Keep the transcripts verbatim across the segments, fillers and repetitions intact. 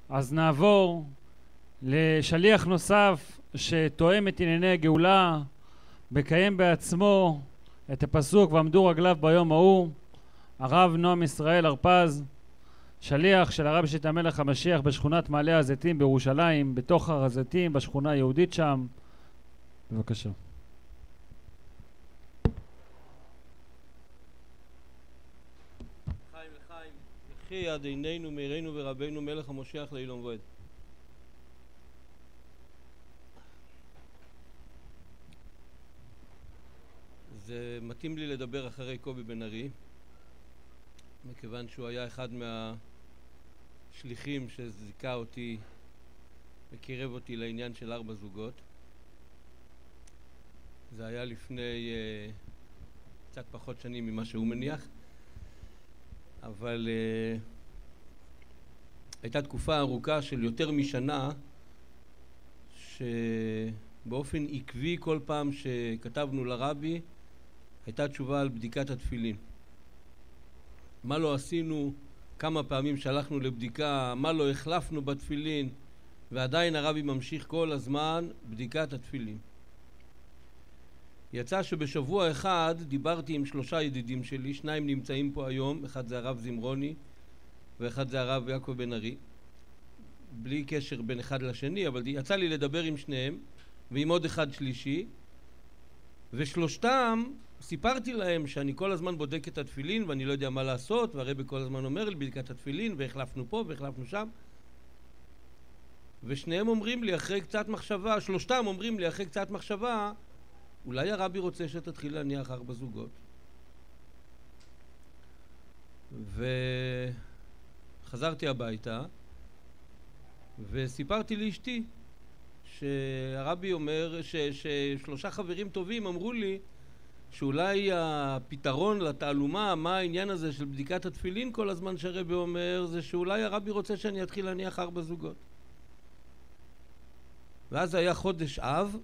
אז נעבור לשליח נוסף שתואם את ענייני הגאולה, מקיים בעצמו את הפסוק ועמדו רגליו ביום ההוא, הרב נועם ישראל הרפז, שליח של הרב שיטה מלך המשיח בשכונת מעלה הזיתים בירושלים, בתוך הר הזיתים, בשכונה היהודית שם. בבקשה. חיים לחיים, יחי יד עינינו מאירנו ורבנו מלך המשיח לעילום ועד. זה מתאים לי לדבר אחרי קובי בן ארי, מכיוון שהוא היה אחד מהשליחים שזיכה אותי וקירב אותי לעניין של ארבע זוגות. זה היה לפני uh, קצת פחות שנים ממה שהוא מניח, אבל uh, הייתה תקופה ארוכה של יותר משנה שבאופן עקבי כל פעם שכתבנו לרבי הייתה תשובה על בדיקת התפילין. מה לא עשינו, כמה פעמים שלחנו לבדיקה, מה לא החלפנו בתפילין, ועדיין הרבי ממשיך כל הזמן בדיקת התפילין. יצא שבשבוע אחד דיברתי עם שלושה ידידים שלי, שניים נמצאים פה היום, אחד זה הרב זמרוני ואחד זה הרב יעקב בן ארי, בלי קשר בין אחד לשני, אבל יצא לי לדבר עם שניהם ועם עוד אחד שלישי, ושלושתם סיפרתי להם שאני כל הזמן בודק את התפילין ואני לא יודע מה לעשות, והרבי כל הזמן אומר לי בדיקת התפילין, והחלפנו פה והחלפנו שם, ושניהם אומרים לי אחרי קצת מחשבה, שלושתם אומרים לי אחרי קצת מחשבה, אולי הרבי רוצה שתתחיל להניח ארבע זוגות. וחזרתי הביתה וסיפרתי לאשתי שהרבי אומר ש... ששלושה חברים טובים אמרו לי שאולי הפתרון לתעלומה, מה העניין הזה של בדיקת התפילין כל הזמן שהרבי אומר, זה שאולי הרבי רוצה שאני אתחיל להניח ארבע זוגות. ואז היה חודש אב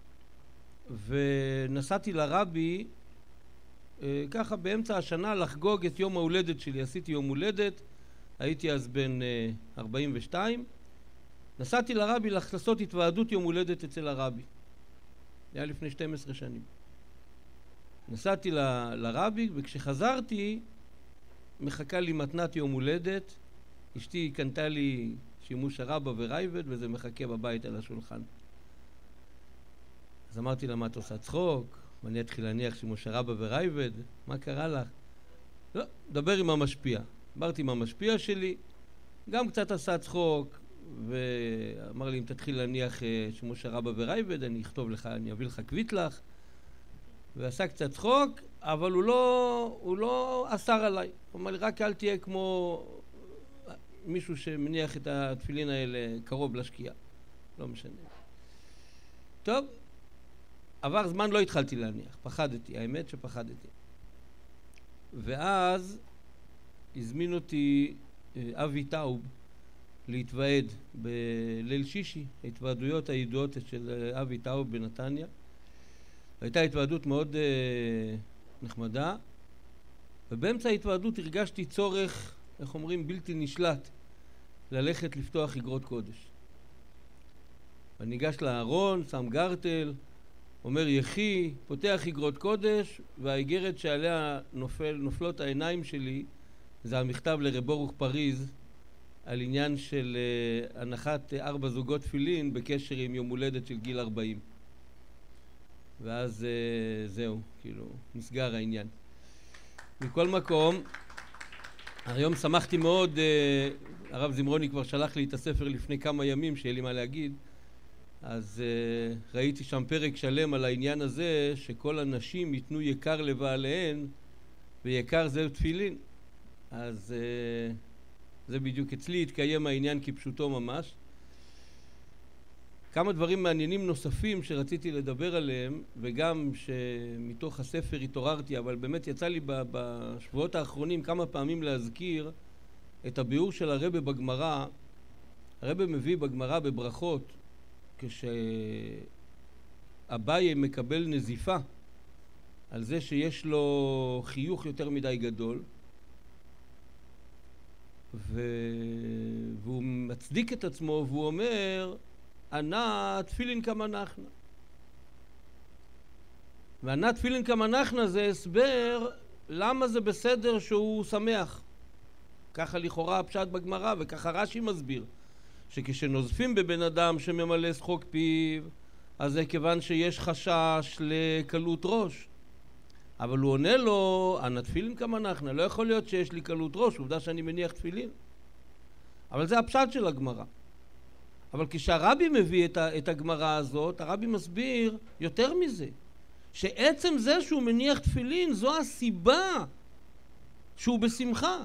ונסעתי לרבי אה, ככה באמצע השנה לחגוג את יום ההולדת שלי. עשיתי יום הולדת, הייתי אז בן אה, ארבעים ושתיים. נסעתי לרבי לעשות התוועדות יום הולדת אצל הרבי. זה היה לפני שתים עשרה שנים. נסעתי ל, לרבי, וכשחזרתי מחכה לי מתנת יום הולדת. אשתי קנתה לי שימוש הרבה ורייבד, וזה מחכה בבית על השולחן. אז אמרתי לה, מה את עושה צחוק? ואני אתחיל להניח שימוש הרבה ורייבד? מה קרה לך? לא, דבר עם המשפיע. דיברתי עם המשפיע שלי, גם קצת עשה צחוק, ואמר לי, אם תתחיל להניח שימוש הרבה ורייבד, אני אכתוב לך, אני אביא לך קווית לך. ועשה קצת צחוק, אבל הוא לא, הוא לא אסר עליי. הוא אמר לי, רק אל תהיה כמו מישהו שמניח את התפילין האלה קרוב לשקיעה. לא משנה. טוב, עבר זמן, לא התחלתי להניח. פחדתי, האמת שפחדתי. ואז הזמין אותי אבי טאוב להתוועד בליל שישי, ההתוועדויות הידועות של אבי טאוב בנתניה. הייתה התוועדות מאוד אה, נחמדה, ובאמצע ההתוועדות הרגשתי צורך, איך אומרים, בלתי נשלט, ללכת לפתוח איגרות קודש. אני ניגש לארון, שם גרטל, אומר יחי, פותח איגרות קודש, והאיגרת שעליה נופל, נופלות העיניים שלי, זה המכתב לרב ברוך פריז, על עניין של אה, הנחת ארבע זוגות תפילין בקשר עם יום הולדת של גיל ארבעים. ואז אה, זהו, כאילו, נסגר העניין. מכל מקום, היום שמחתי מאוד, אה, הרב זמרוני כבר שלח לי את הספר לפני כמה ימים, שיהיה לי מה להגיד, אז אה, ראיתי שם פרק שלם על העניין הזה, שכל הנשים ייתנו יקר לבעליהן, ויקר זה תפילין. אז אה, זה בדיוק אצלי, התקיים העניין כפשוטו ממש. כמה דברים מעניינים נוספים שרציתי לדבר עליהם, וגם שמתוך הספר התעוררתי, אבל באמת יצא לי בשבועות האחרונים כמה פעמים להזכיר את הביאור של הרבי בגמרא. הרבי מביא בגמרא בברכות, כשאביי מקבל נזיפה על זה שיש לו חיוך יותר מדי גדול, ו... והוא מצדיק את עצמו והוא אומר, ענה תפילין כמנחנו. וענה תפילין כמנחנו זה הסבר למה זה בסדר שהוא שמח. ככה לכאורה הפשט בגמרא, וככה רש"י מסביר, שכשנוזפים בבן אדם שממלא שחוק פיו, אז זה כיוון שיש חשש לקלות ראש. אבל הוא עונה לו, ענה תפילין כמנחנו, לא יכול להיות שיש לי קלות ראש, עובדה שאני מניח תפילין. אבל זה הפשט של הגמרא. אבל כשהרבי מביא את, ה, את הגמרא הזאת, הרבי מסביר יותר מזה, שעצם זה שהוא מניח תפילין זו הסיבה שהוא בשמחה.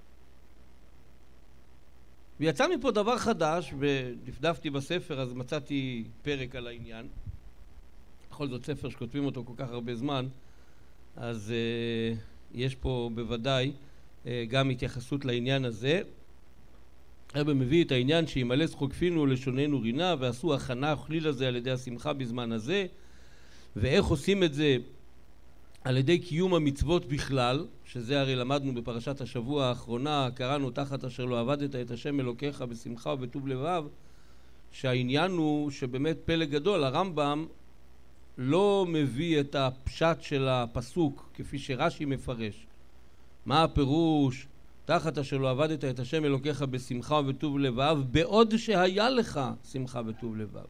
ויצא מפה דבר חדש, ודפדפתי בספר אז מצאתי פרק על העניין. בכל זאת ספר שכותבים אותו כל כך הרבה זמן, אז uh, יש פה בוודאי uh, גם התייחסות לעניין הזה. הרבי מביא את העניין שימלא שחוק פינו לשוננו רינה, ועשו הכנה וכליל הזה על ידי השמחה בזמן הזה. ואיך עושים את זה? על ידי קיום המצוות בכלל, שזה הרי למדנו בפרשת השבוע האחרונה, קראנו תחת אשר לא עבדת את השם אלוקיך בשמחה ובטוב לבב, שהעניין הוא שבאמת פלא גדול, הרמב"ם לא מביא את הפשט של הפסוק כפי שרש"י מפרש. מה הפירוש? תחת אשר לא עבדת את השם אלוקיך בשמחה ובטוב לבב, בעוד שהיה לך שמחה וטוב לבב.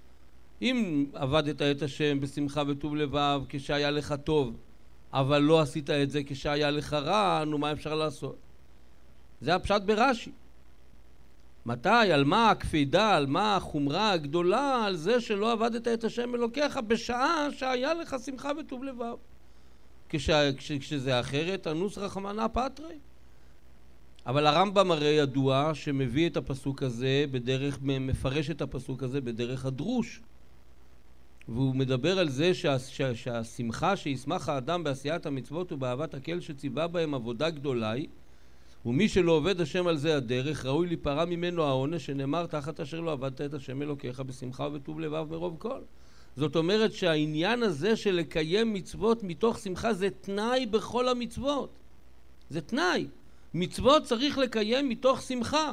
אם עבדת את השם בשמחה וטוב לבב כשהיה לך טוב, אבל לא עשית את זה כשהיה לך רע, נו מה אפשר לעשות? זה הפשט ברש"י. מתי? על מה הקפידה? על מה החומרה הגדולה? על זה שלא עבדת את השם אלוקיך בשעה שהיה לך שמחה וטוב לבב. כש, כש, כשזה אחרת, אנוס רחמנא פטרי. אבל הרמב"ם הרי ידוע שמביא את הפסוק הזה בדרך, מפרש את הפסוק הזה בדרך הדרוש. והוא מדבר על זה שה, שה, שהשמחה שישמח האדם בעשיית המצוות ובאהבת הקהל שציווה בהם עבודה גדולה היא, ומי שלא עובד השם על זה הדרך, ראוי להיפרע ממנו העונש, שנאמר תחת אשר לא עבדת את השם אלוקיך בשמחה ובטוב לבב מרוב כל. זאת אומרת שהעניין הזה של לקיים מצוות מתוך שמחה זה תנאי בכל המצוות. זה תנאי. מצוות צריך לקיים מתוך שמחה.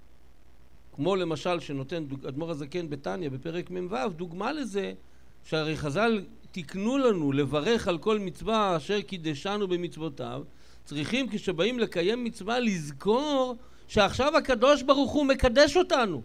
כמו למשל שנותן אדמו"ר הזקן בתניא בפרק מ"ו, דוגמה לזה שהרי חז"ל תיקנו לנו לברך על כל מצווה אשר קידשנו במצוותיו. צריכים כשבאים לקיים מצווה לזכור שעכשיו הקדוש ברוך הוא מקדש אותנו.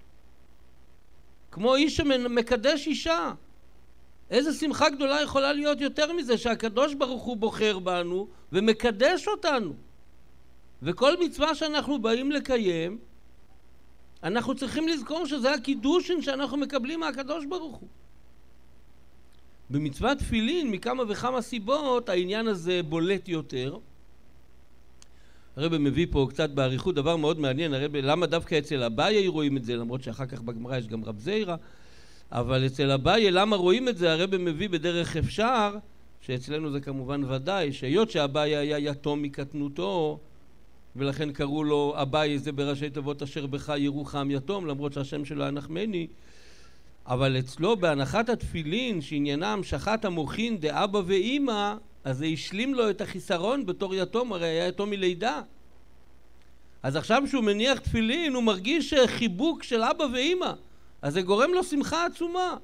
כמו איש שמקדש אישה. איזה שמחה גדולה יכולה להיות יותר מזה שהקדוש ברוך הוא בוחר בנו ומקדש אותנו. וכל מצווה שאנחנו באים לקיים, אנחנו צריכים לזכור שזה הקידושין שאנחנו מקבלים מהקדוש ברוך הוא. במצוות תפילין מכמה וכמה סיבות העניין הזה בולט יותר. הרב מביא פה קצת בעריכות דבר מאוד מעניין, הרב, למה דווקא אצל אביי רואים את זה, למרות שאחר כך בגמרא יש גם רב זיירא, אבל אצל אביי למה רואים את זה? הרב מביא בדרך אפשר, שאצלנו זה כמובן ודאי, שהיות שאביי היה יתום מקטנותו, ולכן קראו לו אביי זה בראשי תיבות אשר בך ירוחם יתום, למרות שהשם שלו היה נחמני, אבל אצלו בהנחת התפילין שעניינה המשכת המוחין דאבא ואמא, אז זה השלים לו את החיסרון בתור יתום, הרי היה יתום מלידה. אז עכשיו שהוא מניח תפילין הוא מרגיש חיבוק של אבא ואמא, אז זה גורם לו שמחה עצומה.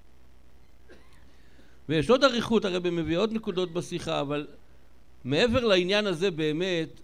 ויש עוד אריכות, הרב מביא עוד נקודות בשיחה, אבל מעבר לעניין הזה באמת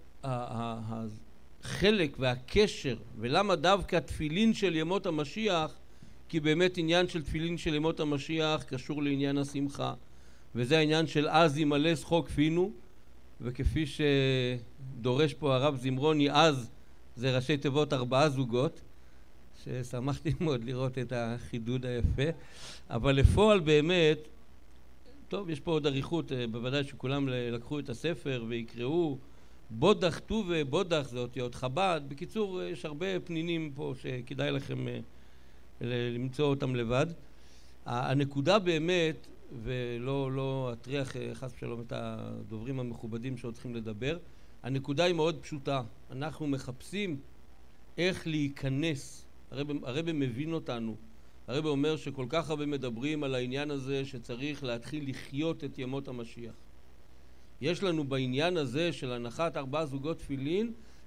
החלק והקשר, ולמה דווקא תפילין של ימות המשיח, כי באמת עניין של תפילין של ימות המשיח קשור לעניין השמחה, וזה העניין של אז ימלא שחוק פינו, וכפי שדורש פה הרב זמרוני, אז זה ראשי תיבות ארבעה זוגות, ששמחתי מאוד לראות את החידוד היפה, אבל לפועל באמת, טוב, יש פה עוד אריכות, בוודאי שכולם לקחו את הספר ויקראו, בודח טובה, בודח זה אותיות חב"ד. בקיצור, יש הרבה פנינים פה שכדאי לכם למצוא אותם לבד. הנקודה באמת, ולא לא אטריח חס ושלום את הדוברים המכובדים שעוד צריכים לדבר, הנקודה היא מאוד פשוטה. אנחנו מחפשים איך להיכנס. הרב, הרב מבין אותנו. הרב אומר שכל כך הרבה מדברים על העניין הזה שצריך להתחיל לחיות את ימות המשיח. יש לנו בעניין הזה של הנחת ארבעה זוגות תפילין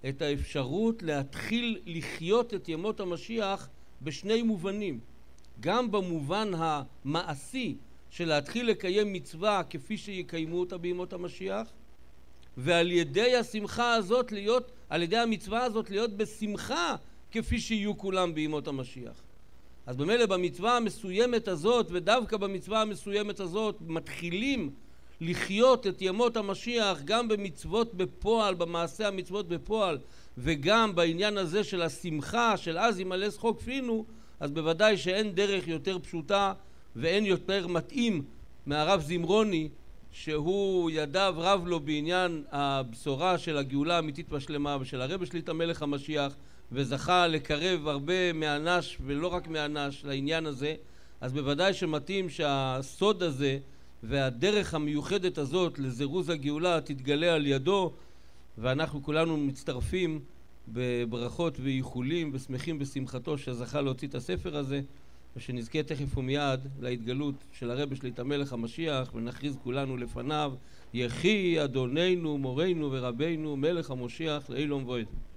את האפשרות להתחיל לחיות את ימות המשיח בשני מובנים. גם במובן המעשי של להתחיל לקיים מצווה כפי שיקיימו אותה בימות המשיח, ועל ידי השמחה הזאת להיות, על ידי המצווה הזאת להיות בשמחה כפי שיהיו כולם בימות המשיח. אז במילא במצווה המסוימת הזאת, ודווקא במצווה המסוימת הזאת, מתחילים לחיות את ימות המשיח גם במצוות בפועל, במעשה המצוות בפועל, וגם בעניין הזה של השמחה, של אז ימלא שכו כפינו, אז בוודאי שאין דרך יותר פשוטה ואין יותר מתאים מהרב זמרוני, שהוא ידיו רב לו בעניין הבשורה של הגאולה האמיתית והשלמה ושל הרבי שליט"א מלך המשיח, וזכה לקרב הרבה מאנש ולא רק מאנש לעניין הזה. אז בוודאי שמתאים שהסוד הזה והדרך המיוחדת הזאת לזירוז הגאולה תתגלה על ידו, ואנחנו כולנו מצטרפים בברכות ואיחולים ושמחים בשמחתו שזכה להוציא את הספר הזה, ושנזכה תכף ומיד להתגלות של הרבי שליט"א מלך המשיח, ונכריז כולנו לפניו: יחי אדוננו מורנו ורבנו מלך המשיח לעילום ועד.